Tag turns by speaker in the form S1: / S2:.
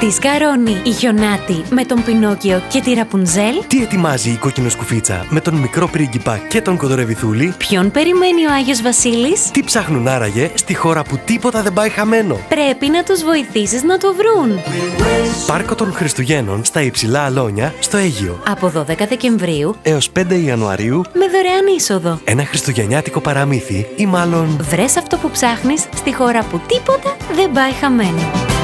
S1: Τι σκαρώνει η Χιονάτη με τον Πινόκιο και τη Ραπουνζέλ?
S2: Τι ετοιμάζει η κόκκινο-σκουφίτσα με τον μικρό πρίγκιπα και τον κοντορεβιθούλη?
S1: Ποιον περιμένει ο Άγιος Βασίλης?
S2: Τι ψάχνουν άραγε στη χώρα που τίποτα δεν πάει χαμένο?
S1: Πρέπει να τους βοηθήσεις να το βρουν.
S2: Πάρκο των Χριστουγέννων στα Υψηλά Αλόνια στο Αίγυο.
S1: Από 12 Δεκεμβρίου
S2: έως 5 Ιανουαρίου
S1: με δωρεάν είσοδο.
S2: ένα χριστουγεννιάτικο παραμύθι ή μάλλον
S1: βρες αυτό που ψάχνεις στη χώρα που τίποτα δεν πάει χαμένο.